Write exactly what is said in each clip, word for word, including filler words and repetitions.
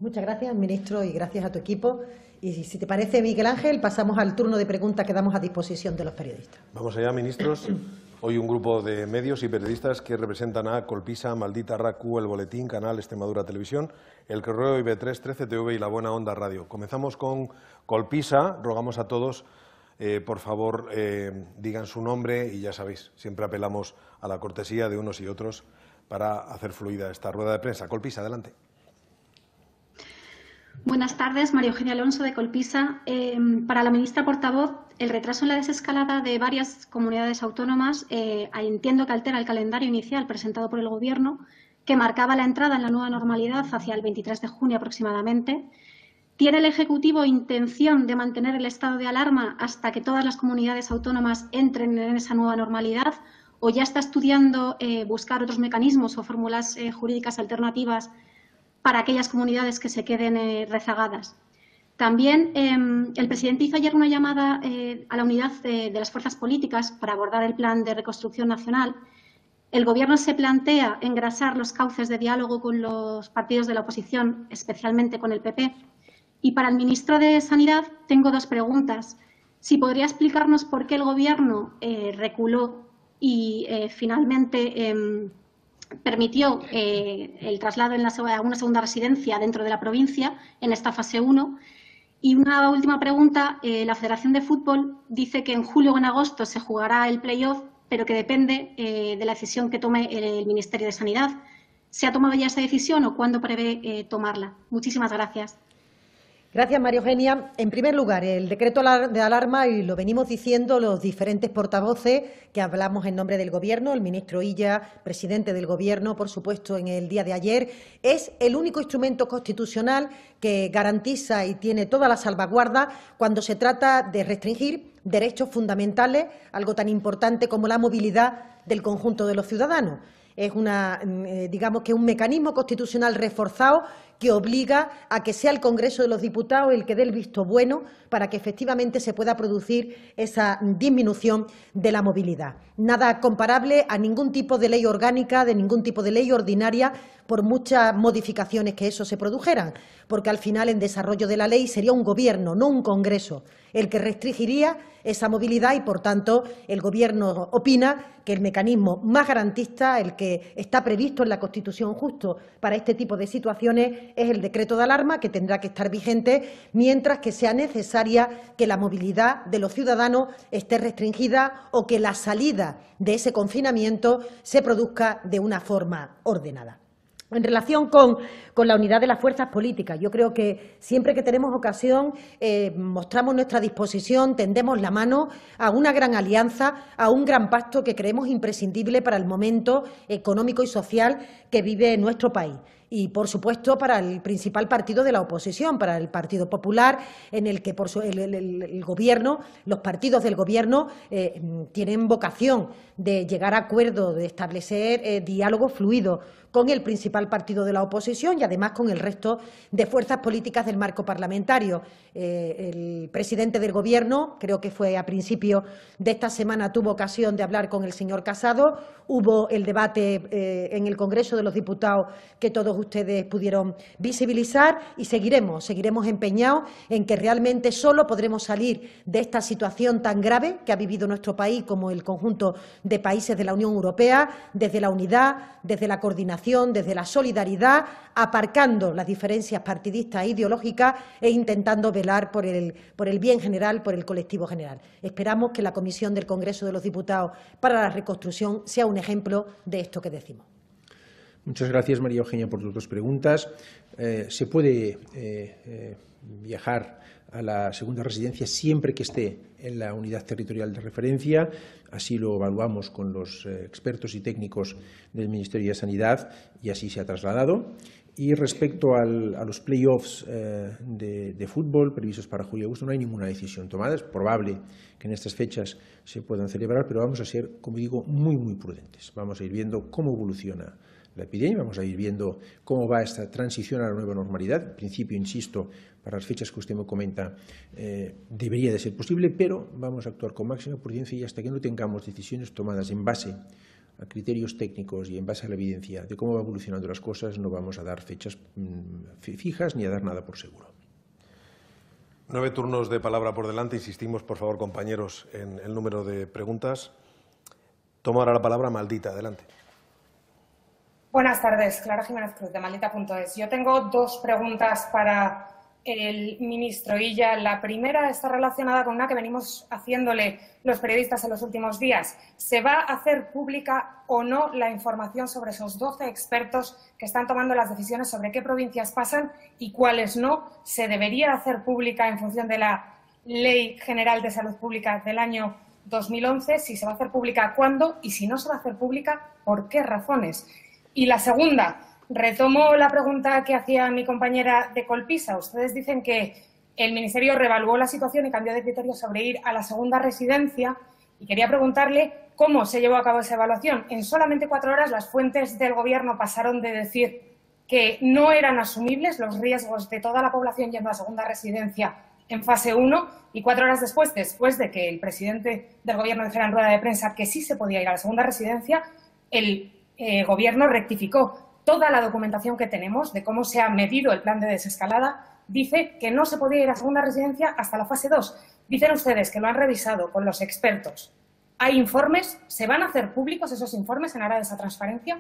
Muchas gracias, ministro, y gracias a tu equipo. Y si te parece, Miguel Ángel, pasamos al turno de preguntas que damos a disposición de los periodistas. Vamos allá, ministros. Hoy un grupo de medios y periodistas que representan a Colpisa, Maldita, R A C U, El Boletín, Canal Extremadura Televisión, El Correo, I B tres, trece T V y La Buena Onda Radio. Comenzamos con Colpisa. Rogamos a todos, eh, por favor, eh, digan su nombre y ya sabéis, siempre apelamos a la cortesía de unos y otros para hacer fluida esta rueda de prensa. Colpisa, adelante. Buenas tardes, María Eugenia Alonso de Colpisa. Eh, para la ministra portavoz, el retraso en la desescalada de varias comunidades autónomas eh, entiendo que altera el calendario inicial presentado por el Gobierno, que marcaba la entrada en la nueva normalidad hacia el veintitrés de junio aproximadamente. ¿Tiene el Ejecutivo intención de mantener el estado de alarma hasta que todas las comunidades autónomas entren en esa nueva normalidad? ¿O ya está estudiando eh, buscar otros mecanismos o fórmulas eh, jurídicas alternativas para aquellas comunidades que se queden eh, rezagadas? También eh, el presidente hizo ayer una llamada eh, a la unidad de, de las fuerzas políticas para abordar el plan de reconstrucción nacional. El Gobierno se plantea engrasar los cauces de diálogo con los partidos de la oposición, especialmente con el P P. Y para el ministro de Sanidad tengo dos preguntas. Si podría explicarnos por qué el Gobierno eh, reculó y eh, finalmente eh, permitió eh, el traslado en la, a una segunda residencia dentro de la provincia en esta fase uno. Y una última pregunta, eh, la Federación de Fútbol dice que en julio o en agosto se jugará el play-off, pero que depende eh, de la decisión que tome el, el Ministerio de Sanidad. ¿Se ha tomado ya esa decisión o cuándo prevé eh, tomarla? Muchísimas gracias. Gracias, María Eugenia. En primer lugar, el decreto de alarma, y lo venimos diciendo los diferentes portavoces que hablamos en nombre del Gobierno, el ministro Illa, presidente del Gobierno, por supuesto, en el día de ayer, es el único instrumento constitucional que garantiza y tiene toda la salvaguarda cuando se trata de restringir derechos fundamentales, algo tan importante como la movilidad del conjunto de los ciudadanos. Es una, eh, digamos que un mecanismo constitucional reforzado que obliga a que sea el Congreso de los Diputados el que dé el visto bueno para que efectivamente se pueda producir esa disminución de la movilidad. Nada comparable a ningún tipo de ley orgánica, de ningún tipo de ley ordinaria, por muchas modificaciones que eso se produjeran, porque al final en desarrollo de la ley sería un Gobierno, no un Congreso, el que restringiría esa movilidad y, por tanto, el Gobierno opina que el mecanismo más garantista, el que está previsto en la Constitución justo para este tipo de situaciones, es el decreto de alarma, que tendrá que estar vigente mientras que sea necesaria que la movilidad de los ciudadanos esté restringida o que la salida de ese confinamiento se produzca de una forma ordenada. En relación con, con la unidad de las fuerzas políticas, yo creo que siempre que tenemos ocasión eh, mostramos nuestra disposición, tendemos la mano a una gran alianza, a un gran pacto que creemos imprescindible para el momento económico y social que vive nuestro país. Y, por supuesto, para el principal partido de la oposición, para el Partido Popular, en el que por su, el, el, el Gobierno, los partidos del Gobierno eh, tienen vocación de llegar a acuerdos, de establecer eh, diálogo fluido con el principal partido de la oposición y, además, con el resto de fuerzas políticas del marco parlamentario. Eh, el presidente del Gobierno, creo que fue a principio de esta semana, tuvo ocasión de hablar con el señor Casado. Hubo el debate eh, en el Congreso de los Diputados que todos ustedes pudieron visibilizar y seguiremos, seguiremos empeñados en que realmente solo podremos salir de esta situación tan grave que ha vivido nuestro país como el conjunto de países de la Unión Europea, desde la unidad, desde la coordinación, desde la solidaridad, aparcando las diferencias partidistas e ideológicas e intentando velar por el, por el bien general, por el colectivo general. Esperamos que la Comisión del Congreso de los Diputados para la Reconstrucción sea un ejemplo de esto que decimos. Muchas gracias, María Eugenia, por tus dos preguntas. Eh, se puede eh, eh, viajar a la segunda residencia siempre que esté en la unidad territorial de referencia. Así lo evaluamos con los eh, expertos y técnicos del Ministerio de Sanidad y así se ha trasladado. Y respecto al, a los play-offs eh, de, de fútbol previstos para julio y agosto, no hay ninguna decisión tomada. Es probable que en estas fechas se puedan celebrar, pero vamos a ser, como digo, muy, muy prudentes. Vamos a ir viendo cómo evoluciona la epidemia, vamos a ir viendo cómo va esta transición a la nueva normalidad. En principio, insisto, para las fechas que usted me comenta, eh, debería de ser posible, pero vamos a actuar con máxima prudencia y hasta que no tengamos decisiones tomadas en base a criterios técnicos y en base a la evidencia de cómo va evolucionando las cosas, no vamos a dar fechas mmm, fijas ni a dar nada por seguro. Nueve turnos de palabra por delante. Insistimos, por favor, compañeros, en el número de preguntas. Toma ahora la palabra Maldita. Adelante. Buenas tardes, Clara Jiménez Cruz, de Maldita punto es. Yo tengo dos preguntas para el ministro Illa. La primera está relacionada con una que venimos haciéndole los periodistas en los últimos días. ¿Se va a hacer pública o no la información sobre esos doce expertos que están tomando las decisiones sobre qué provincias pasan y cuáles no? ¿Se debería hacer pública en función de la Ley General de Salud Pública del año dos mil once? Si se va a hacer pública, ¿cuándo? Y si no se va a hacer pública, ¿por qué razones? Y la segunda, retomo la pregunta que hacía mi compañera de Colpisa. Ustedes dicen que el Ministerio reevaluó la situación y cambió de criterio sobre ir a la segunda residencia. Y quería preguntarle cómo se llevó a cabo esa evaluación. En solamente cuatro horas las fuentes del Gobierno pasaron de decir que no eran asumibles los riesgos de toda la población yendo a la segunda residencia en fase uno y cuatro horas después, después de que el presidente del Gobierno dijera en rueda de prensa que sí se podía ir a la segunda residencia, el eh, Gobierno rectificó. Toda la documentación que tenemos de cómo se ha medido el plan de desescalada dice que no se podía ir a segunda residencia hasta la fase dos. Dicen ustedes que lo han revisado con los expertos. ¿Hay informes? ¿Se van a hacer públicos esos informes en aras de esa transparencia?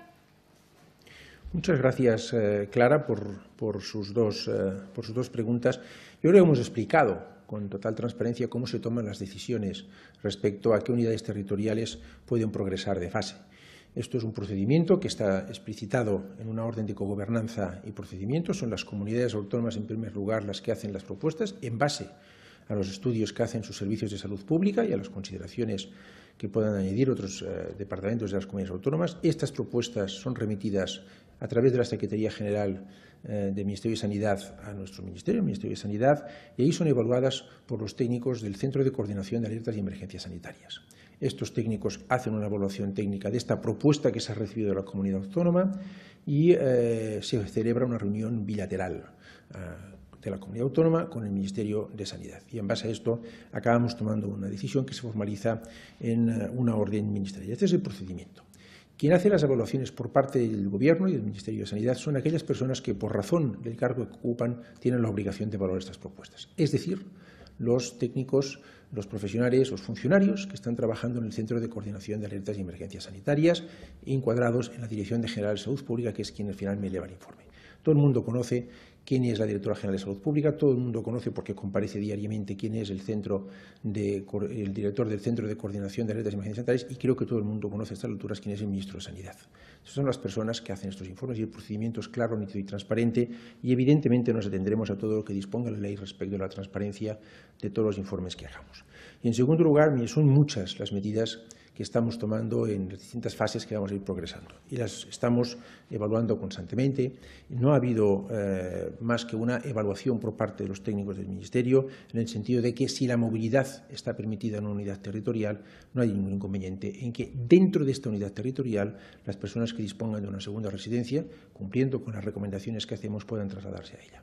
Muchas gracias, eh, Clara, por, por, sus dos, eh, por sus dos preguntas. Yo creo que hemos explicado con total transparencia cómo se toman las decisiones respecto a qué unidades territoriales pueden progresar de fase. Esto es un procedimiento que está explicitado en una orden de cogobernanza y procedimientos. Son las comunidades autónomas, en primer lugar, las que hacen las propuestas en base a los estudios que hacen sus servicios de salud pública y a las consideraciones que puedan añadir otros eh, departamentos de las comunidades autónomas. Estas propuestas son remitidas a través de la Secretaría General eh, del Ministerio de Sanidad a nuestro Ministerio, el Ministerio de Sanidad, y ahí son evaluadas por los técnicos del Centro de Coordinación de Alertas y Emergencias Sanitarias. Estos técnicos hacen una evaluación técnica de esta propuesta que se ha recibido de la comunidad autónoma y eh, se celebra una reunión bilateral eh, de la comunidad autónoma con el Ministerio de Sanidad. Y en base a esto acabamos tomando una decisión que se formaliza en eh, una orden ministerial. Este es el procedimiento. Quien hace las evaluaciones por parte del Gobierno y del Ministerio de Sanidad son aquellas personas que, por razón del cargo que ocupan, tienen la obligación de evaluar estas propuestas. Es decir, los técnicos, los profesionales, los funcionarios que están trabajando en el Centro de Coordinación de Alertas y Emergencias Sanitarias, encuadrados en la Dirección General de Salud Pública, que es quien al final me eleva el informe. Todo el mundo conoce quién es la Directora General de Salud Pública, todo el mundo conoce, porque comparece diariamente, quién es el, centro de, el director del Centro de Coordinación de Alertas y Emergencias Sanitarias, y creo que todo el mundo conoce a estas alturas quién es el Ministro de Sanidad. Estas son las personas que hacen estos informes y el procedimiento es claro, nítido y transparente, y evidentemente nos atendremos a todo lo que disponga la ley respecto a la transparencia de todos los informes que hagamos. Y en segundo lugar, son muchas las medidas que estamos tomando en las distintas fases que vamos a ir progresando. Y las estamos evaluando constantemente. No ha habido eh, más que una evaluación por parte de los técnicos del Ministerio, en el sentido de que si la movilidad está permitida en una unidad territorial, no hay ningún inconveniente en que dentro de esta unidad territorial las personas que dispongan de una segunda residencia, cumpliendo con las recomendaciones que hacemos, puedan trasladarse a ella.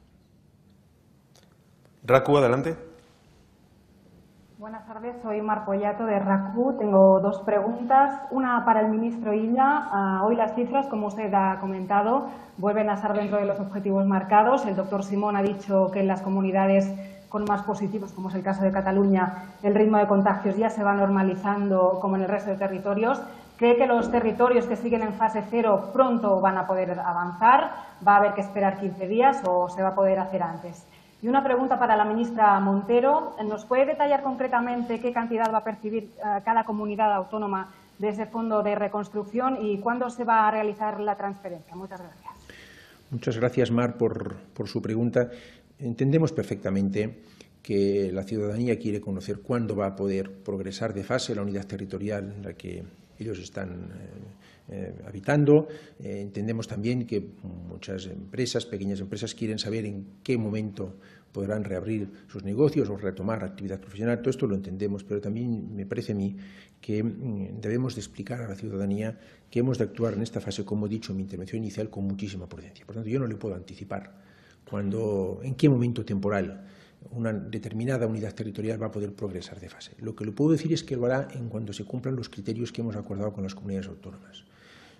Raku, adelante. Buenas tardes, soy Mar Pollato de RACU. Tengo dos preguntas. Una para el ministro Illa. Uh, hoy las cifras, como usted ha comentado, vuelven a estar dentro de los objetivos marcados. El doctor Simón ha dicho que en las comunidades con más positivos, como es el caso de Cataluña, el ritmo de contagios ya se va normalizando como en el resto de territorios. ¿Cree que los territorios que siguen en fase cero pronto van a poder avanzar? ¿Va a haber que esperar quince días o se va a poder hacer antes? Y una pregunta para la ministra Montero. ¿Nos puede detallar concretamente qué cantidad va a percibir uh, cada comunidad autónoma de ese fondo de reconstrucción y cuándo se va a realizar la transferencia? Muchas gracias. Muchas gracias, Mar, por, por su pregunta. Entendemos perfectamente que la ciudadanía quiere conocer cuándo va a poder progresar de fase la unidad territorial en la que ellos están eh, eh, habitando. Eh, entendemos también que muchas empresas, pequeñas empresas, quieren saber en qué momento podrán reabrir sus negocios o retomar actividad profesional. Todo esto lo entendemos, pero también me parece a mí que mm, debemos de explicar a la ciudadanía que hemos de actuar en esta fase, como he dicho en mi intervención inicial, con muchísima prudencia. Por tanto, yo no le puedo anticipar cuándo, en qué momento temporal una determinada unidad territorial va a poder progresar de fase. Lo que le puedo decir es que lo hará en cuanto se cumplan los criterios que hemos acordado con las comunidades autónomas.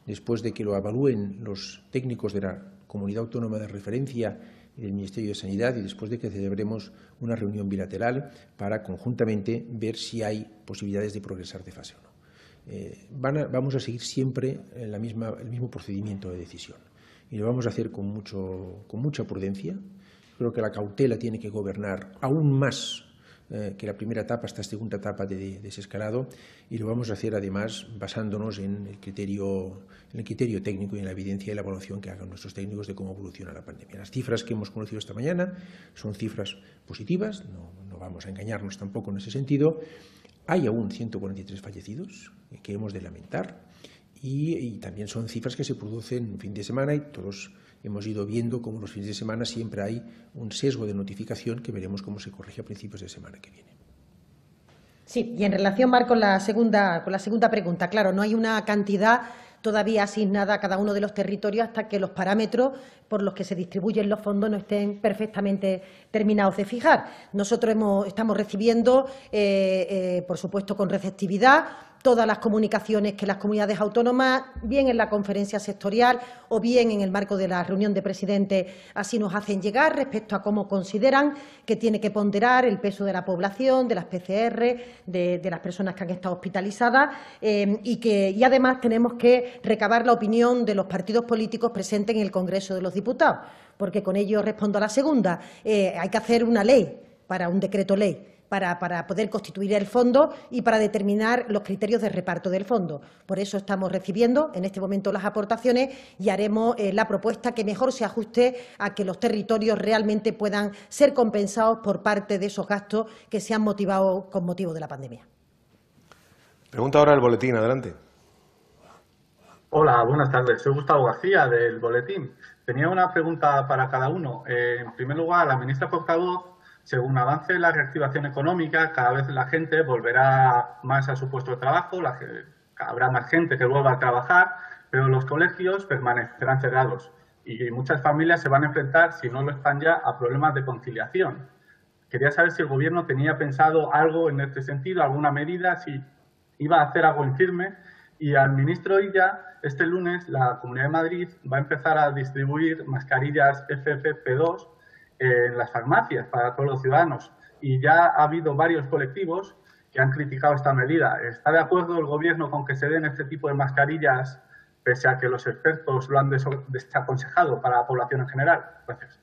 después de que lo evalúen los técnicos de la Comunidad Autónoma de Referencia y del Ministerio de Sanidad, y después de que celebremos una reunión bilateral para conjuntamente ver si hay posibilidades de progresar de fase uno. Eh, van a, vamos a seguir siempre en la misma, el mismo procedimiento de decisión y lo vamos a hacer con, mucho, con mucha prudencia. Creo que la cautela tiene que gobernar aún más eh, que la primera etapa, esta segunda etapa de, de desescalado, y lo vamos a hacer además basándonos en el criterio, en el criterio técnico y en la evidencia y la evaluación que hagan nuestros técnicos de cómo evoluciona la pandemia. Las cifras que hemos conocido esta mañana son cifras positivas, no, no vamos a engañarnos tampoco en ese sentido. Hay aún ciento cuarenta y tres fallecidos que hemos de lamentar y, y también son cifras que se producen en fin de semana y todos hemos ido viendo cómo los fines de semana siempre hay un sesgo de notificación que veremos cómo se corrige a principios de semana que viene. Sí, y en relación, Marc, con la segunda, con la segunda pregunta, claro, no hay una cantidad todavía asignada a cada uno de los territorios hasta que los parámetros por los que se distribuyen los fondos no estén perfectamente terminados de fijar. Nosotros hemos, estamos recibiendo, eh, eh, por supuesto, con receptividad todas las comunicaciones que las comunidades autónomas, bien en la conferencia sectorial o bien en el marco de la reunión de presidentes, así nos hacen llegar respecto a cómo consideran que tiene que ponderar el peso de la población, de las P C R, de, de las personas que han estado hospitalizadas eh, y que y además tenemos que recabar la opinión de los partidos políticos presentes en el Congreso de los Diputados, porque con ello respondo a la segunda. Eh, hay que hacer una ley para un decreto ley. Para, para poder constituir el fondo y para determinar los criterios de reparto del fondo. Por eso estamos recibiendo en este momento las aportaciones y haremos eh, la propuesta que mejor se ajuste a que los territorios realmente puedan ser compensados por parte de esos gastos que se han motivado con motivo de la pandemia. Pregunta ahora el boletín, adelante. Hola, buenas tardes. Soy Gustavo García, del Boletín. Tenía una pregunta para cada uno. Eh, en primer lugar, la ministra portavoz, según avance la reactivación económica, cada vez la gente volverá más a su puesto de trabajo, la, habrá más gente que vuelva a trabajar, pero los colegios permanecerán cerrados y muchas familias se van a enfrentar, si no lo están ya, a problemas de conciliación. Quería saber si el Gobierno tenía pensado algo en este sentido, alguna medida, si iba a hacer algo en firme. Y al ministro Illa, este lunes la Comunidad de Madrid va a empezar a distribuir mascarillas F F P dos en las farmacias para todos los ciudadanos y ya ha habido varios colectivos que han criticado esta medida. ¿Está de acuerdo el Gobierno con que se den este tipo de mascarillas pese a que los expertos lo han desaconsejado para la población en general? Gracias.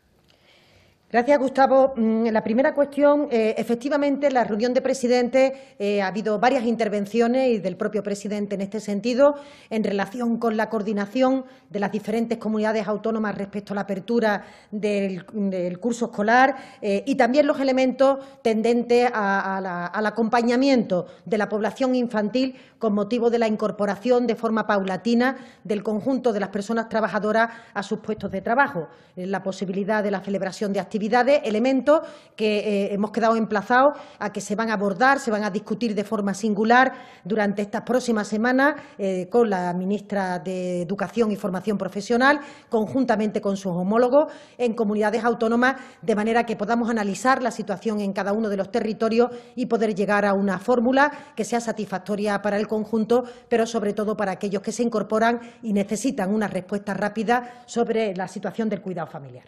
Gracias, Gustavo. La primera cuestión, eh, efectivamente, en la reunión de presidentes eh, ha habido varias intervenciones y del propio presidente en este sentido en relación con la coordinación de las diferentes comunidades autónomas respecto a la apertura del, del curso escolar eh, y también los elementos tendentes a, a la, al acompañamiento de la población infantil con motivo de la incorporación de forma paulatina del conjunto de las personas trabajadoras a sus puestos de trabajo, la posibilidad de la celebración de actividades actividades, elementos que eh, hemos quedado emplazados a que se van a abordar, se van a discutir de forma singular durante estas próximas semanas eh, con la ministra de Educación y Formación Profesional, conjuntamente con sus homólogos en comunidades autónomas, de manera que podamos analizar la situación en cada uno de los territorios y poder llegar a una fórmula que sea satisfactoria para el conjunto, pero sobre todo para aquellos que se incorporan y necesitan una respuesta rápida sobre la situación del cuidado familiar.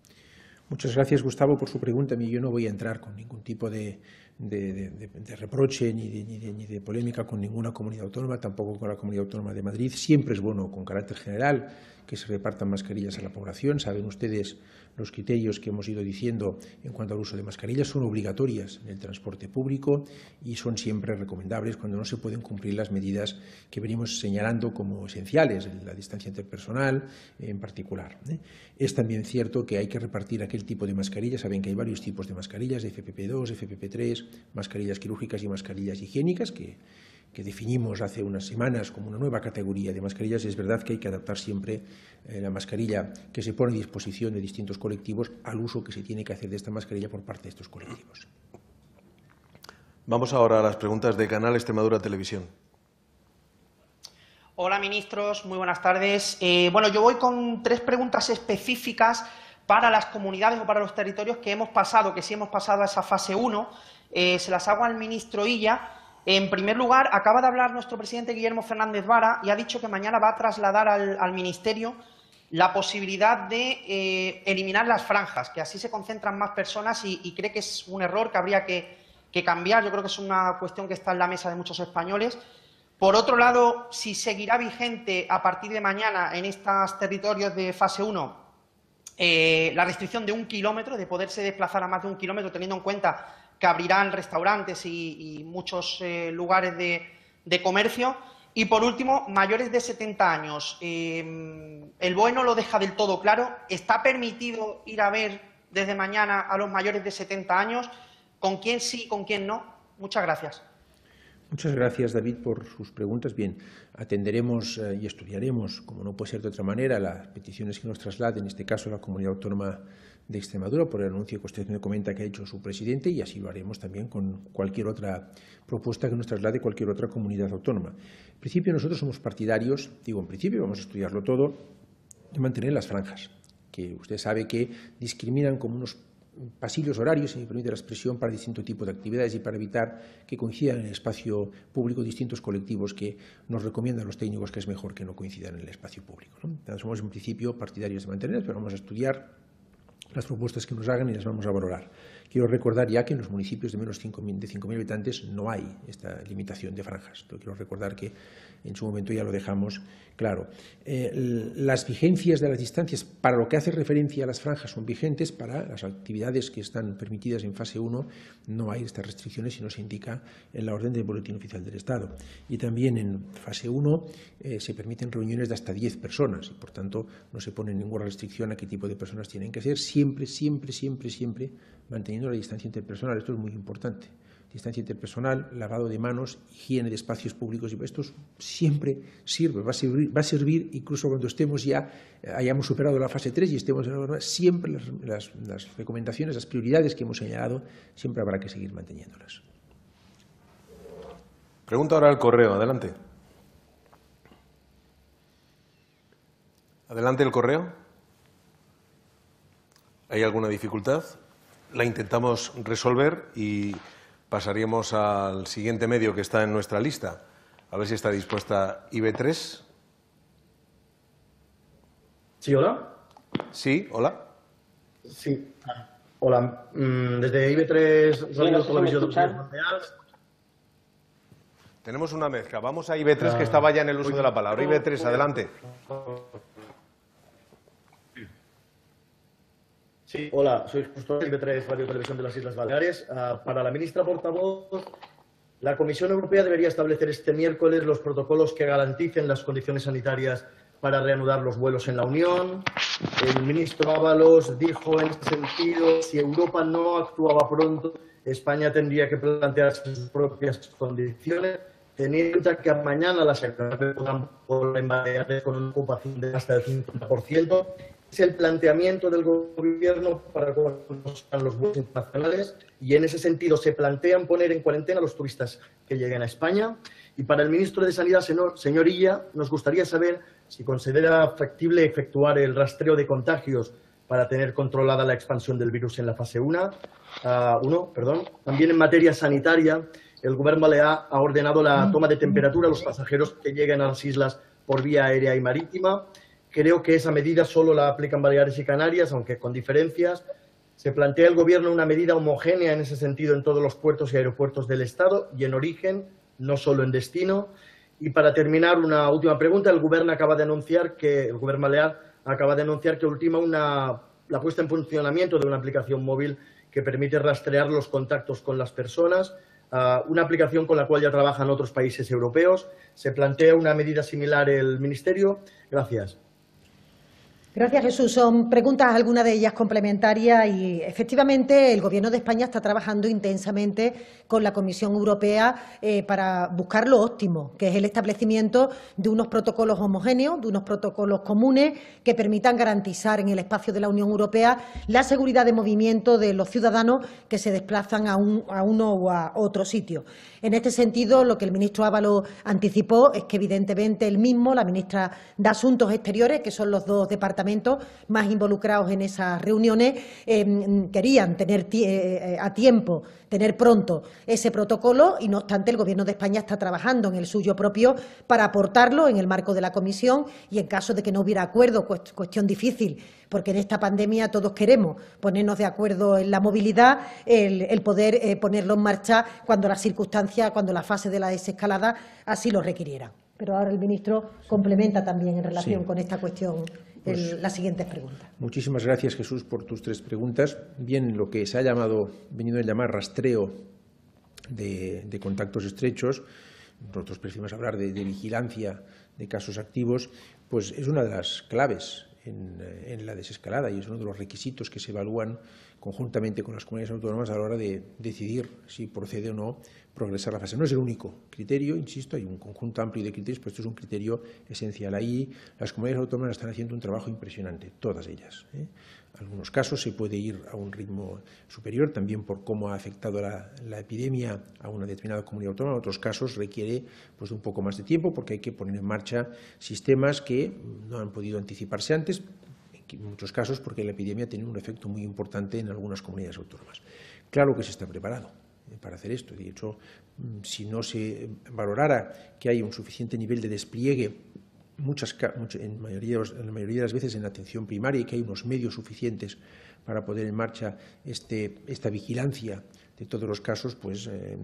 Muchas gracias, Gustavo, por su pregunta. Yo no voy a entrar con ningún tipo de, de, de, de, de reproche ni de, ni, de, ni de polémica con ninguna comunidad autónoma, tampoco con la Comunidad Autónoma de Madrid. Siempre es bueno, con carácter general, que se repartan mascarillas a la población. Saben ustedes los criterios que hemos ido diciendo en cuanto al uso de mascarillas. Son obligatorias en el transporte público y son siempre recomendables cuando no se pueden cumplir las medidas que venimos señalando como esenciales, la distancia interpersonal en particular. Es también cierto que hay que repartir aquel tipo de mascarillas. Saben que hay varios tipos de mascarillas, de F P P dos, F P P tres, mascarillas quirúrgicas y mascarillas higiénicas, que que definimos hace unas semanas como una nueva categoría de mascarillas. Es verdad que hay que adaptar siempre eh, la mascarilla que se pone a disposición de distintos colectivos al uso que se tiene que hacer de esta mascarilla por parte de estos colectivos. Vamos ahora a las preguntas de Canal Extremadura Televisión. Hola, ministros. Muy buenas tardes. Eh, bueno, yo voy con tres preguntas específicas para las comunidades o para los territorios que hemos pasado, que sí hemos pasado a esa fase uno. Eh, se las hago al ministro Illa. En primer lugar, acaba de hablar nuestro presidente Guillermo Fernández Vara y ha dicho que mañana va a trasladar al, al Ministerio la posibilidad de eh, eliminar las franjas, que así se concentran más personas y, y cree que es un error que habría que, que cambiar. Yo creo que es una cuestión que está en la mesa de muchos españoles. Por otro lado, si seguirá vigente a partir de mañana en estos territorios de fase uno eh, la restricción de un kilómetro, de poderse desplazar a más de un kilómetro, teniendo en cuenta que abrirán restaurantes y, y muchos eh, lugares de, de comercio. Y, por último, mayores de setenta años. Eh, el B O E no lo deja del todo claro. ¿Está permitido ir a ver desde mañana a los mayores de setenta años? ¿Con quién sí, con quién no? Muchas gracias. Muchas gracias, David, por sus preguntas. Bien, atenderemos eh, y estudiaremos, como no puede ser de otra manera, las peticiones que nos traslade, en este caso la Comunidad Autónoma de Extremadura, por el anuncio que usted me comenta que ha hecho su presidente, y así lo haremos también con cualquier otra propuesta que nos traslade cualquier otra comunidad autónoma. En principio, nosotros somos partidarios, digo en principio, vamos a estudiarlo todo, de mantener las franjas, que usted sabe que discriminan como unos pasillos horarios, si me permite la expresión, para distinto tipo de actividades y para evitar que coincidan en el espacio público distintos colectivos que nos recomiendan los técnicos que es mejor que no coincidan en el espacio público, ¿no? Entonces, somos en principio partidarios de mantenerlas, pero vamos a estudiar las propuestas que nos hagan y las vamos a valorar. Quiero recordar ya que en los municipios de menos de cinco mil habitantes no hay esta limitación de franjas. Yo quiero recordar que en su momento ya lo dejamos claro. Eh, las vigencias de las distancias, para lo que hace referencia a las franjas, son vigentes. Para las actividades que están permitidas en fase uno no hay estas restricciones y no se indica en la orden del Boletín Oficial del Estado. Y también en fase uno eh, se permiten reuniones de hasta diez personas y, por tanto, no se pone ninguna restricción a qué tipo de personas tienen que ser, siempre, siempre, siempre, siempre manteniendo la distancia interpersonal. Esto es muy importante. Distancia interpersonal, lavado de manos, higiene de espacios públicos, y esto siempre sirve, va a servir, va a servir incluso cuando estemos ya, hayamos superado la fase tres y estemos en la norma, siempre las, las, las recomendaciones, las prioridades que hemos señalado, siempre habrá que seguir manteniéndolas. Pregunta ahora al correo, adelante. Adelante el correo. ¿Hay alguna dificultad? La intentamos resolver y pasaríamos al siguiente medio que está en nuestra lista. A ver si está dispuesta I B tres. Sí, hola. Sí, hola. Sí, hola. Desde I B tres, Radio Televisión Nacional. Tenemos una mezcla. Vamos a I B tres, que estaba ya en el uso de la palabra. I B tres, adelante. Sí, hola, soy Justo I B tres, Radio Televisión de las Islas Baleares. Uh, para la ministra portavoz, la Comisión Europea debería establecer este miércoles los protocolos que garanticen las condiciones sanitarias para reanudar los vuelos en la Unión. El ministro Ábalos dijo en este sentido, si Europa no actuaba pronto, España tendría que plantearse sus propias condiciones, teniendo en cuenta que mañana la Secretaría de en Baleares con una ocupación de hasta el cincuenta por ciento. Es el planteamiento del Gobierno para los vuelos internacionales y en ese sentido se plantean poner en cuarentena a los turistas que lleguen a España. Y para el ministro de Sanidad, señor, señor Illa, nos gustaría saber si considera factible efectuar el rastreo de contagios para tener controlada la expansión del virus en la fase uno. Uh, uno perdón. También en materia sanitaria, el Gobierno balear ha ordenado la toma de temperatura a los pasajeros que lleguen a las islas por vía aérea y marítima. Creo que esa medida solo la aplican Baleares y Canarias, aunque con diferencias. Se plantea el Gobierno una medida homogénea en ese sentido en todos los puertos y aeropuertos del Estado y en origen, no solo en destino. Y para terminar, una última pregunta. El Gobierno acaba de anunciar que el Gobierno balear acaba de anunciar que ultima una, la puesta en funcionamiento de una aplicación móvil que permite rastrear los contactos con las personas. Uh, una aplicación con la cual ya trabajan otros países europeos. ¿Se plantea una medida similar el Ministerio? Gracias. Gracias, Jesús. Son preguntas, algunas de ellas complementarias, y efectivamente el Gobierno de España está trabajando intensamente con la Comisión Europea eh, para buscar lo óptimo, que es el establecimiento de unos protocolos homogéneos, de unos protocolos comunes que permitan garantizar en el espacio de la Unión Europea la seguridad de movimiento de los ciudadanos que se desplazan a, un, a uno u a otro sitio. En este sentido, lo que el ministro Ábalos anticipó es que, evidentemente, él mismo, la ministra de Asuntos Exteriores, que son los dos departamentos departamentos más involucrados en esas reuniones eh, querían tener eh, a tiempo, tener pronto ese protocolo y, no obstante, el Gobierno de España está trabajando en el suyo propio para aportarlo en el marco de la comisión y, en caso de que no hubiera acuerdo, cuestión difícil, porque en esta pandemia todos queremos ponernos de acuerdo en la movilidad, el, el poder eh, ponerlo en marcha cuando las circunstancias, cuando la fase de la desescalada así lo requiriera. Pero ahora el ministro complementa también en relación sí. con esta cuestión el, pues, las siguientes preguntas. Muchísimas gracias, Jesús, por tus tres preguntas. Bien, lo que se ha llamado, venido a llamar rastreo de, de contactos estrechos, nosotros preferimos hablar de, de vigilancia de casos activos, pues es una de las claves en, en la desescalada y es uno de los requisitos que se evalúan conjuntamente con las comunidades autónomas a la hora de decidir si procede o no progresar la fase. No es el único criterio, insisto, hay un conjunto amplio de criterios, pero esto es un criterio esencial. Ahí las comunidades autónomas están haciendo un trabajo impresionante, todas ellas, ¿eh? En algunos casos se puede ir a un ritmo superior, también por cómo ha afectado la, la epidemia a una determinada comunidad autónoma. En otros casos requiere pues, un poco más de tiempo porque hay que poner en marcha sistemas que no han podido anticiparse antes, en muchos casos porque la epidemia tiene un efecto muy importante en algunas comunidades autónomas. Claro que se está preparado para hacer esto. De hecho, si no se valorara que hay un suficiente nivel de despliegue, muchas, en, mayoría, en la mayoría de las veces en atención primaria, y que hay unos medios suficientes para poner en marcha este, esta vigilancia de todos los casos, pues eh,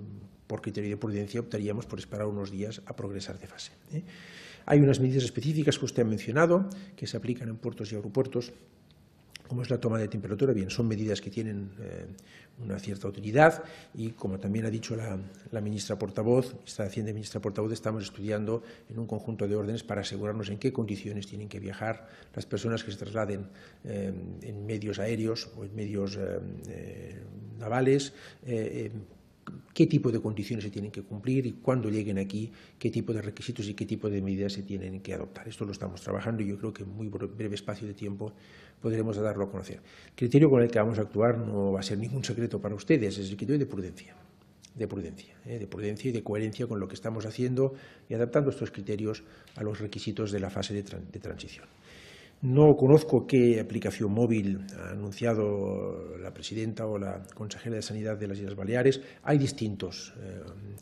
por criterio de prudencia optaríamos por esperar unos días a progresar de fase, ¿eh? Hay unas medidas específicas que usted ha mencionado, que se aplican en puertos y aeropuertos, como es la toma de temperatura. Bien, son medidas que tienen eh, una cierta utilidad y, como también ha dicho la, la ministra portavoz, ministra de Hacienda y ministra portavoz, estamos estudiando en un conjunto de órdenes para asegurarnos en qué condiciones tienen que viajar las personas que se trasladen eh, en medios aéreos o en medios eh, eh, navales, eh, eh, qué tipo de condiciones se tienen que cumplir y cuando lleguen aquí, qué tipo de requisitos y qué tipo de medidas se tienen que adoptar. Esto lo estamos trabajando y yo creo que en muy breve espacio de tiempo podremos darlo a conocer. El criterio con el que vamos a actuar no va a ser ningún secreto para ustedes, es el criterio de prudencia, de prudencia, ¿eh? de prudencia y de coherencia con lo que estamos haciendo y adaptando estos criterios a los requisitos de la fase de, tran de transición. No conozco qué aplicación móvil ha anunciado la presidenta o la consejera de Sanidad de las Islas Baleares. Hay distintas eh,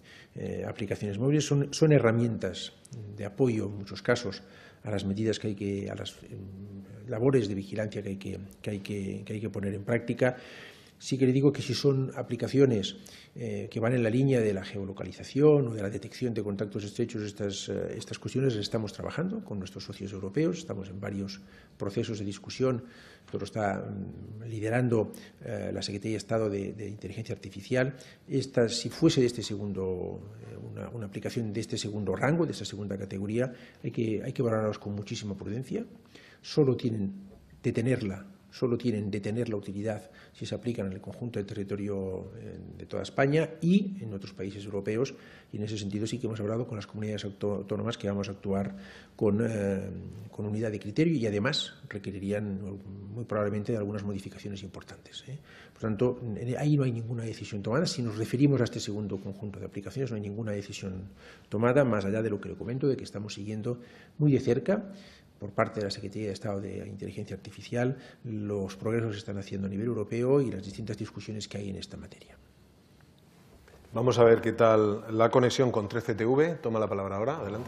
eh, aplicaciones móviles, son, son herramientas de apoyo en muchos casos a las medidas que hay que, a las eh, labores de vigilancia que hay que, que, hay que, que hay que poner en práctica. Sí que le digo que si son aplicaciones eh, que van en la línea de la geolocalización o de la detección de contactos estrechos, estas, eh, estas cuestiones las estamos trabajando con nuestros socios europeos, estamos en varios procesos de discusión, esto lo está mm, liderando eh, la Secretaría de Estado de, de Inteligencia Artificial. Esta, si fuese de este segundo, eh, una, una aplicación de este segundo rango, de esta segunda categoría, hay que, hay que valorarlos con muchísima prudencia, solo tienen de tenerla solo tienen de tener la utilidad si se aplican en el conjunto del territorio de toda España y en otros países europeos, y en ese sentido sí que hemos hablado con las comunidades autónomas que vamos a actuar con, eh, con unidad de criterio y además requerirían muy probablemente de algunas modificaciones importantes, ¿eh? Por tanto, ahí no hay ninguna decisión tomada. Si nos referimos a este segundo conjunto de aplicaciones, no hay ninguna decisión tomada, más allá de lo que le comento, de que estamos siguiendo muy de cerca por parte de la Secretaría de Estado de Inteligencia Artificial los progresos que se están haciendo a nivel europeo y las distintas discusiones que hay en esta materia. Vamos a ver qué tal la conexión con trece T V. Toma la palabra ahora. Adelante.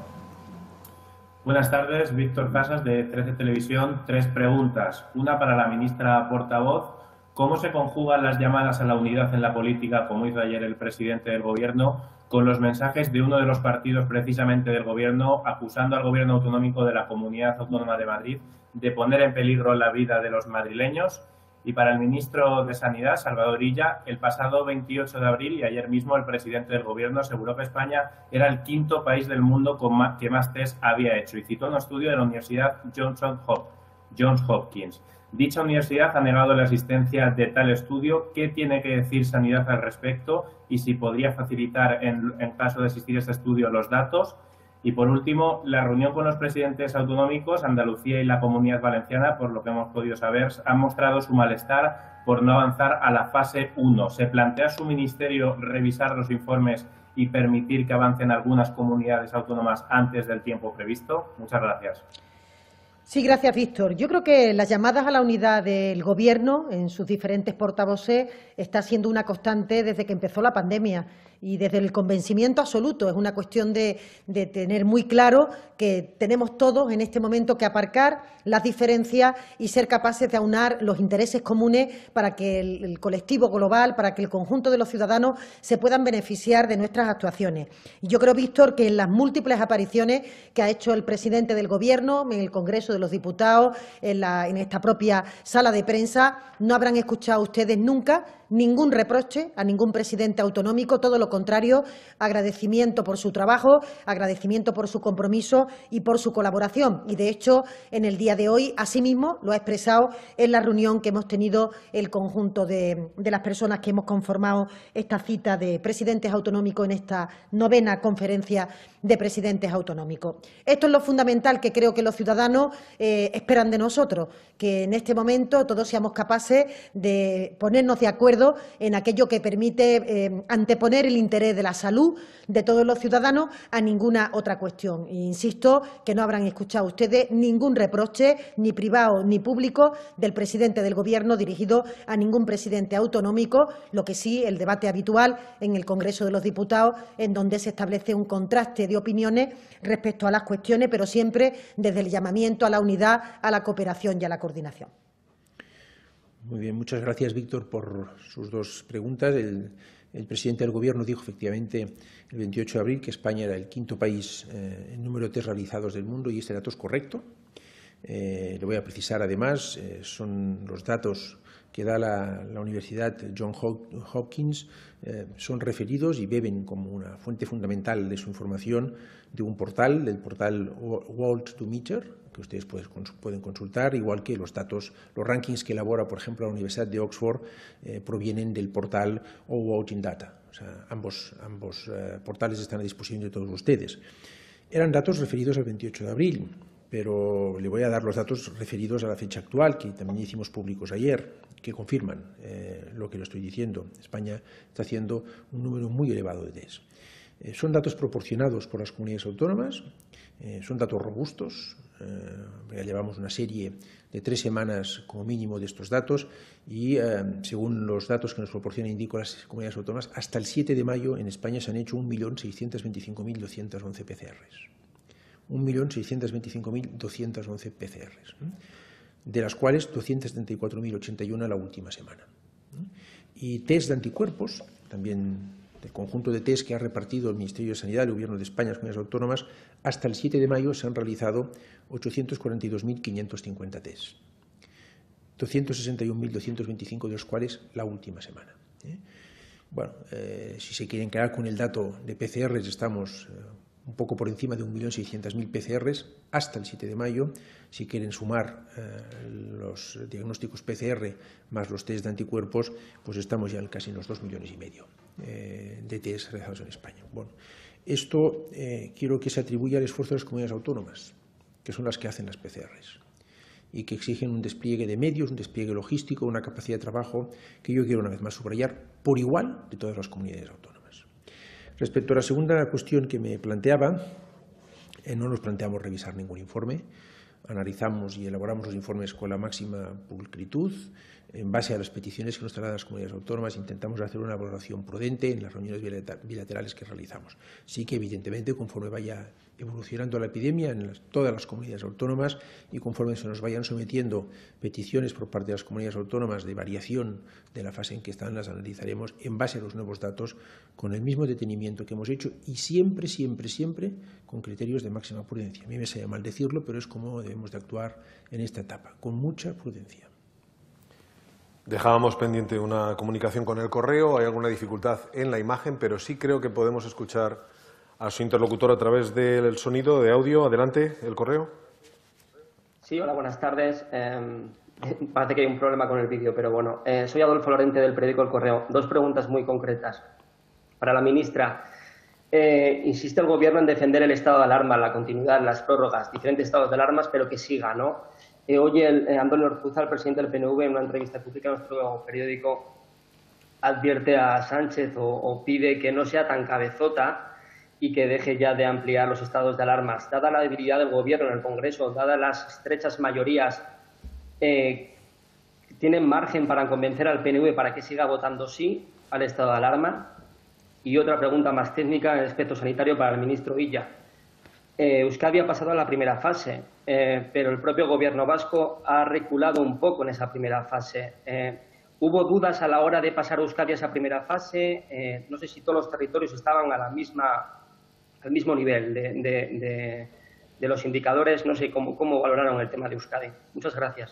Buenas tardes, Víctor Casas de trece Televisión. Tres preguntas. Una para la ministra portavoz. ¿Cómo se conjugan las llamadas a la unidad en la política, como hizo ayer el presidente del Gobierno, con los mensajes de uno de los partidos precisamente del Gobierno acusando al Gobierno autonómico de la Comunidad Autónoma de Madrid de poner en peligro la vida de los madrileños? Y para el ministro de Sanidad, Salvador Illa, el pasado veintiocho de abril y ayer mismo el presidente del Gobierno aseguró que España era el quinto país del mundo con más, que más test había hecho y citó un estudio de la Universidad Johns Hopkins. Dicha universidad ha negado la existencia de tal estudio. ¿Qué tiene que decir Sanidad al respecto? Y si podría facilitar, en, en caso de existir este estudio, los datos. Y por último, la reunión con los presidentes autonómicos, Andalucía y la Comunidad Valenciana, por lo que hemos podido saber, han mostrado su malestar por no avanzar a la fase uno. ¿Se plantea su ministerio revisar los informes y permitir que avancen algunas comunidades autónomas antes del tiempo previsto? Muchas gracias. Sí, gracias, Víctor. Yo creo que las llamadas a la unidad del Gobierno en sus diferentes portavoces está siendo una constante desde que empezó la pandemia y desde el convencimiento absoluto. Es una cuestión de, de tener muy claro que tenemos todos en este momento que aparcar las diferencias y ser capaces de aunar los intereses comunes para que el, el colectivo global, para que el conjunto de los ciudadanos se puedan beneficiar de nuestras actuaciones. Y yo creo, Víctor, que en las múltiples apariciones que ha hecho el presidente del Gobierno en el Congreso de los Diputados, en, la, en esta propia sala de prensa, no habrán escuchado ustedes nunca ningún reproche a ningún presidente autonómico, todo lo contrario, agradecimiento por su trabajo, agradecimiento por su compromiso y por su colaboración. Y, de hecho, en el día de hoy, asimismo, lo ha expresado en la reunión que hemos tenido el conjunto de, de las personas que hemos conformado esta cita de presidentes autonómicos en esta novena conferencia de presidentes autonómicos. Esto es lo fundamental que creo que los ciudadanos eh, esperan de nosotros, que en este momento todos seamos capaces de ponernos de acuerdo en aquello que permite eh, anteponer el interés de la salud de todos los ciudadanos a ninguna otra cuestión. E insisto que no habrán escuchado ustedes ningún reproche, ni privado ni público, del presidente del Gobierno dirigido a ningún presidente autonómico, lo que sí el debate habitual en el Congreso de los Diputados, en donde se establece un contraste de opiniones respecto a las cuestiones, pero siempre desde el llamamiento a la unidad, a la cooperación y a la coordinación. Muy bien, muchas gracias, Víctor, por sus dos preguntas. El, el presidente del Gobierno dijo efectivamente el veintiocho de abril que España era el quinto país eh, en número de test realizados del mundo y este dato es correcto. Eh, le voy a precisar, además, eh, son los datos que da la, la Universidad Johns Hopkins, eh, son referidos y beben como una fuente fundamental de su información de un portal, del portal World to Meter, que ustedes pueden consultar, igual que los datos, los rankings que elabora, por ejemplo, la Universidad de Oxford, eh, provienen del portal Voting Data. O sea, ambos, ambos eh, portales están a disposición de todos ustedes. Eran datos referidos al veintiocho de abril, pero le voy a dar los datos referidos a la fecha actual, que también hicimos públicos ayer, que confirman eh, lo que le estoy diciendo. España está haciendo un número muy elevado de test. Eh, son datos proporcionados por las comunidades autónomas, eh, son datos robustos. Eh, ya llevamos una serie de tres semanas como mínimo de estos datos y, eh, según los datos que nos proporcionan, indico las comunidades autónomas, hasta el siete de mayo en España se han hecho un millón seiscientos veinticinco mil doscientos once P C Rs. un millón seiscientos veinticinco mil doscientos once P C Rs, de las cuales doscientos treinta y cuatro mil ochenta y uno la última semana. Y test de anticuerpos, también del conjunto de test que ha repartido el Ministerio de Sanidad, el Gobierno de España, las comunidades autónomas, hasta el siete de mayo se han realizado ochocientos cuarenta y dos mil quinientos cincuenta test, doscientos sesenta y un mil doscientos veinticinco de los cuales la última semana. ¿eh? Bueno, eh, si se quieren quedar con el dato de P C Rs, estamos eh, un poco por encima de un millón seiscientos mil P C Rs hasta el siete de mayo. Si quieren sumar eh, los diagnósticos P C R más los test de anticuerpos, pues estamos ya casi en los dos millones y medio eh, de test realizados en España. Bueno, esto eh, quiero que se atribuya al esfuerzo de las comunidades autónomas, que son las que hacen las P C Rs y que exigen un despliegue de medios, un despliegue logístico, una capacidad de trabajo que yo quiero una vez más subrayar por igual de todas las comunidades autónomas. Respecto a la segunda cuestión que me planteaba, eh, no nos planteamos revisar ningún informe, analizamos y elaboramos los informes con la máxima pulcritud. En base a las peticiones que nos trasladan las comunidades autónomas, intentamos hacer una valoración prudente en las reuniones bilaterales que realizamos. Sí que, evidentemente, conforme vaya evolucionando la epidemia en las, todas las comunidades autónomas y conforme se nos vayan sometiendo peticiones por parte de las comunidades autónomas de variación de la fase en que están, las analizaremos en base a los nuevos datos con el mismo detenimiento que hemos hecho y siempre, siempre, siempre con criterios de máxima prudencia. A mí me sale mal decirlo, pero es como debemos de actuar en esta etapa, con mucha prudencia. Dejábamos pendiente una comunicación con el correo, hay alguna dificultad en la imagen, pero sí creo que podemos escuchar a su interlocutor a través del sonido, de audio. Adelante, el correo. Sí, hola, buenas tardes. Eh, parece que hay un problema con el vídeo, pero bueno. Eh, soy Adolfo Lorente del periódico El Correo. Dos preguntas muy concretas. Para la ministra, eh, insiste el Gobierno en defender el estado de alarma, la continuidad, las prórrogas, diferentes estados de alarmas, pero que siga, ¿no? Eh, hoy el, eh, Antonio Ortuzar, el presidente del P N V, en una entrevista pública a nuestro periódico, advierte a Sánchez o, o pide que no sea tan cabezota y que deje ya de ampliar los estados de alarma. Dada la debilidad del Gobierno en el Congreso, dadas las estrechas mayorías, eh, ¿tienen margen para convencer al P N V para que siga votando sí al estado de alarma? Y otra pregunta más técnica en el aspecto sanitario para el ministro Illa. Eh, Euskadi ha pasado a la primera fase, eh, pero el propio Gobierno vasco ha reculado un poco en esa primera fase. Eh, ¿Hubo dudas a la hora de pasar a Euskadi a esa primera fase? Eh, no sé si todos los territorios estaban a la misma, al mismo nivel de, de, de, de los indicadores. No sé cómo, cómo valoraron el tema de Euskadi. Muchas gracias.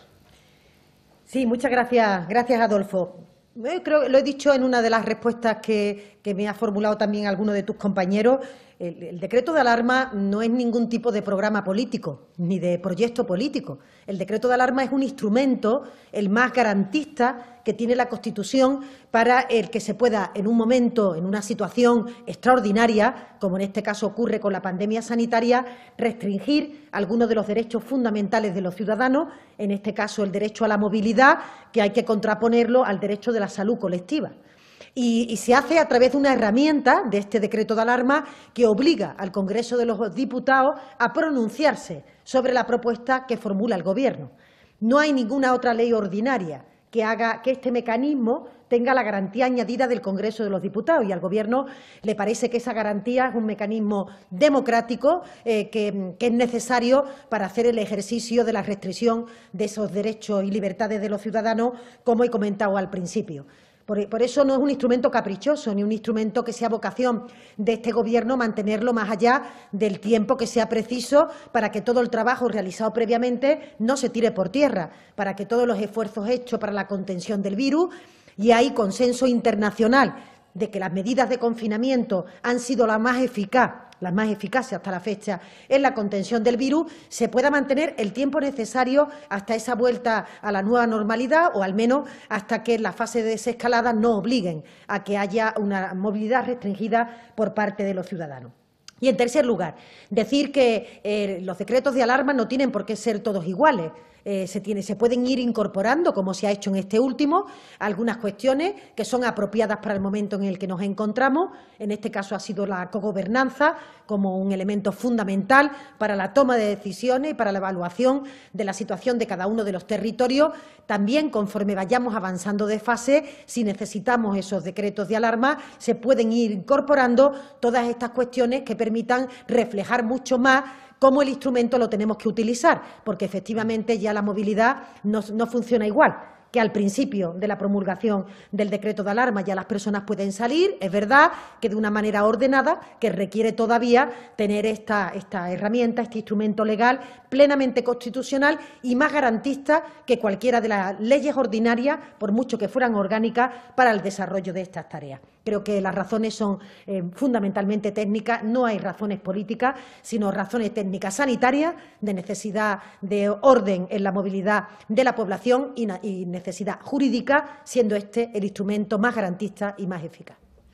Sí, muchas gracias, gracias Adolfo. Yo creo que lo he dicho en una de las respuestas que, que me ha formulado también alguno de tus compañeros. El, el decreto de alarma no es ningún tipo de programa político ni de proyecto político. El decreto de alarma es un instrumento, el más garantista que tiene la Constitución para el que se pueda, en un momento, en una situación extraordinaria, como en este caso ocurre con la pandemia sanitaria, restringir algunos de los derechos fundamentales de los ciudadanos, en este caso el derecho a la movilidad, que hay que contraponerlo al derecho de la salud colectiva. Y, y se hace a través de una herramienta de este decreto de alarma que obliga al Congreso de los Diputados a pronunciarse sobre la propuesta que formula el Gobierno. No hay ninguna otra ley ordinaria que haga que este mecanismo tenga la garantía añadida del Congreso de los Diputados, y al Gobierno le parece que esa garantía es un mecanismo democrático eh, que, que es necesario para hacer el ejercicio de la restricción de esos derechos y libertades de los ciudadanos, como he comentado al principio. Por, por eso no es un instrumento caprichoso ni un instrumento que sea vocación de este Gobierno mantenerlo más allá del tiempo que sea preciso para que todo el trabajo realizado previamente no se tire por tierra, para que todos los esfuerzos hechos para la contención del virus, y hay consenso internacional de que las medidas de confinamiento han sido las más eficaz, las más eficaces hasta la fecha en la contención del virus, se pueda mantener el tiempo necesario hasta esa vuelta a la nueva normalidad, o al menos hasta que la fase de desescalada no obliguen a que haya una movilidad restringida por parte de los ciudadanos. Y, en tercer lugar, decir que eh, los decretos de alarma no tienen por qué ser todos iguales. Eh, se, tiene, se pueden ir incorporando, como se ha hecho en este último, algunas cuestiones que son apropiadas para el momento en el que nos encontramos. En este caso ha sido la cogobernanza como un elemento fundamental para la toma de decisiones y para la evaluación de la situación de cada uno de los territorios. También, conforme vayamos avanzando de fase, si necesitamos esos decretos de alarma, se pueden ir incorporando todas estas cuestiones que permitan reflejar mucho más cómo el instrumento lo tenemos que utilizar, porque efectivamente ya la movilidad no, no funciona igual que al principio de la promulgación del decreto de alarma. Ya las personas pueden salir, es verdad que de una manera ordenada, que requiere todavía tener esta, esta herramienta, este instrumento legal plenamente constitucional y más garantista que cualquiera de las leyes ordinarias, por mucho que fueran orgánicas, para el desarrollo de estas tareas. Creo que las razones son eh, fundamentalmente técnicas, no hay razones políticas, sino razones técnicas sanitarias, de necesidad de orden en la movilidad de la población y, y necesidad jurídica, siendo este el instrumento más garantista y más eficaz.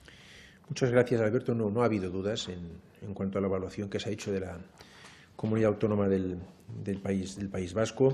Muchas gracias, Alberto. No, no ha habido dudas en, en cuanto a la evaluación que se ha hecho de la comunidad autónoma del, del, país, del País Vasco.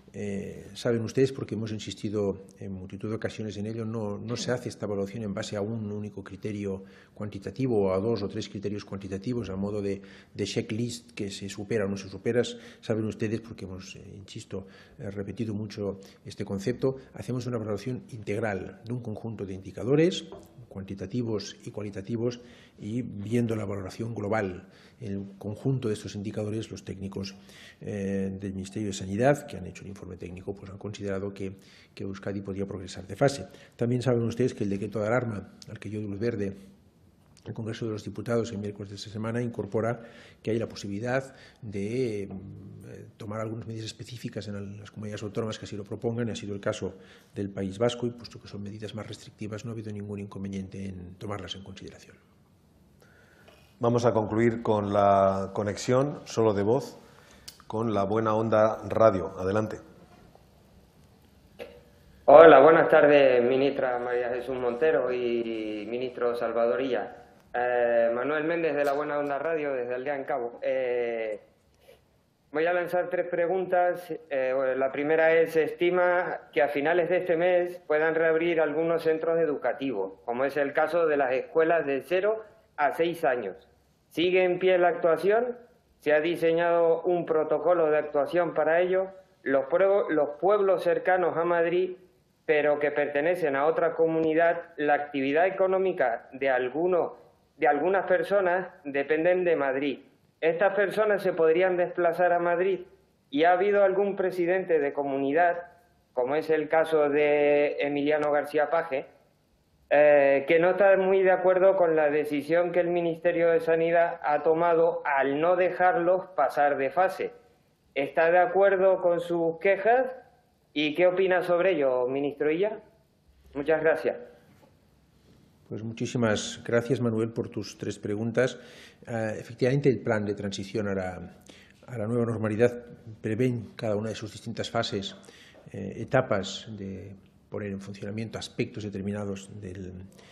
Eh, saben ustedes, porque hemos insistido en multitud de ocasiones en ello, no, no se hace esta evaluación en base a un único criterio cuantitativo o a dos o tres criterios cuantitativos a modo de, de checklist que se supera o no se supera. Saben ustedes, porque hemos, eh, insisto, eh, repetido mucho este concepto, hacemos una evaluación integral de un conjunto de indicadores cuantitativos y cualitativos, y viendo la valoración global, el conjunto de estos indicadores, los técnicos eh, del Ministerio de Sanidad, que han hecho el informe técnico, pues han considerado que, que Euskadi podía progresar de fase. También saben ustedes que el decreto de alarma al que dio luz verde el Congreso de los Diputados el miércoles de esta semana incorpora que hay la posibilidad de eh, tomar algunas medidas específicas en las comunidades autónomas que así lo propongan, y ha sido el caso del País Vasco, y puesto que son medidas más restrictivas no ha habido ningún inconveniente en tomarlas en consideración. Vamos a concluir con la conexión solo de voz con la Buena Onda Radio. Adelante. Hola, buenas tardes, ministra María Jesús Montero y ministro Salvador Illa. Eh, Manuel Méndez de la Buena Onda Radio desde Aldea en Cabo. Eh, voy a lanzar tres preguntas. Eh, bueno, la primera es: se estima que a finales de este mes puedan reabrir algunos centros educativos, como es el caso de las escuelas de cero a seis años. ¿Sigue en pie la actuación? ¿Se ha diseñado un protocolo de actuación para ello? Los, pueblos, los pueblos cercanos a Madrid, pero que pertenecen a otra comunidad, la actividad económica de, algunos, de algunas personas dependen de Madrid. ¿Estas personas se podrían desplazar a Madrid? ¿Y ha habido algún presidente de comunidad, como es el caso de Emiliano García Paje, eh, que no está muy de acuerdo con la decisión que el Ministerio de Sanidad ha tomado al no dejarlos pasar de fase? ¿Está de acuerdo con sus quejas? ¿Y qué opina sobre ello, ministro Illa? Muchas gracias. Pues muchísimas gracias, Manuel, por tus tres preguntas. Uh, efectivamente, el plan de transición a la, a la nueva normalidad prevé en cada una de sus distintas fases eh, etapas de poner en funcionamiento aspectos determinados del,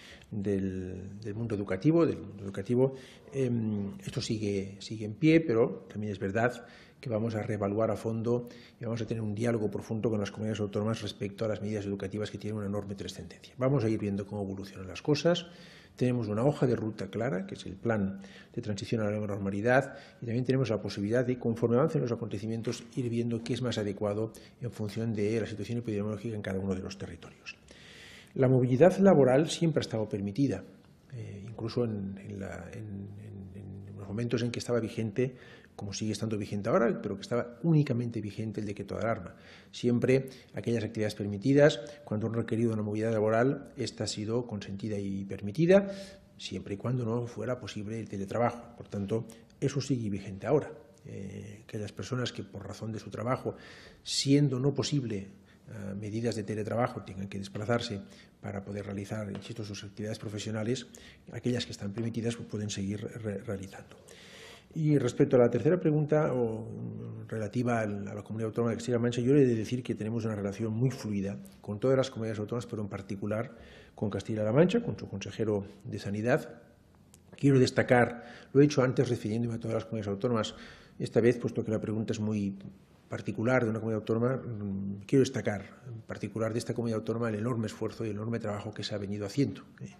del, del mundo educativo. Del mundo educativo. Eh, esto sigue, sigue en pie, pero también es verdad que vamos a reevaluar a fondo y vamos a tener un diálogo profundo con las comunidades autónomas respecto a las medidas educativas que tienen una enorme trascendencia. Vamos a ir viendo cómo evolucionan las cosas. Tenemos una hoja de ruta clara, que es el plan de transición a la nueva normalidad, y también tenemos la posibilidad de, conforme avancen los acontecimientos, ir viendo qué es más adecuado en función de la situación epidemiológica en cada uno de los territorios. La movilidad laboral siempre ha estado permitida, eh, incluso en, en, la, en, en, en los momentos en que estaba vigente, como sigue estando vigente ahora, pero que estaba únicamente vigente el decreto de alarma. Siempre aquellas actividades permitidas, cuando han requerido una movilidad laboral, esta ha sido consentida y permitida, siempre y cuando no fuera posible el teletrabajo. Por tanto, eso sigue vigente ahora. Eh, que las personas que por razón de su trabajo, siendo no posible uh, medidas de teletrabajo, tengan que desplazarse para poder realizar, insisto, sus actividades profesionales, aquellas que están permitidas pues, pueden seguir re realizando. Y respecto a la tercera pregunta, o, relativa a la Comunidad Autónoma de Castilla-La Mancha, yo le he de decir que tenemos una relación muy fluida con todas las comunidades autónomas, pero en particular con Castilla-La Mancha, con su consejero de Sanidad. Quiero destacar, lo he hecho antes refiriéndome a todas las comunidades autónomas, esta vez, puesto que la pregunta es muy particular de una comunidad autónoma, quiero destacar en particular de esta comunidad autónoma el enorme esfuerzo y el enorme trabajo que se ha venido haciendo.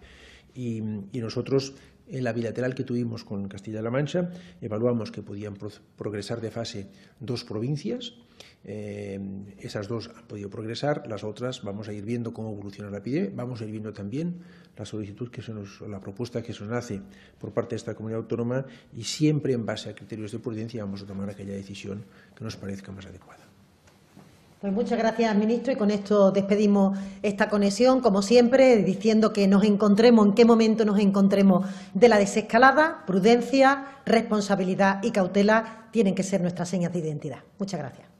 Y, y nosotros, en la bilateral que tuvimos con Castilla-La Mancha, evaluamos que podían pro progresar de fase dos provincias. Eh, esas dos han podido progresar, las otras vamos a ir viendo cómo evoluciona la epidemia, vamos a ir viendo también la solicitud que se nos, la propuesta que se nos hace por parte de esta comunidad autónoma y siempre en base a criterios de prudencia vamos a tomar aquella decisión que nos parezca más adecuada. Pues muchas gracias, ministro, y con esto despedimos esta conexión, como siempre, diciendo que nos encontremos, en qué momento nos encontremos de la desescalada, prudencia, responsabilidad y cautela tienen que ser nuestras señas de identidad. Muchas gracias.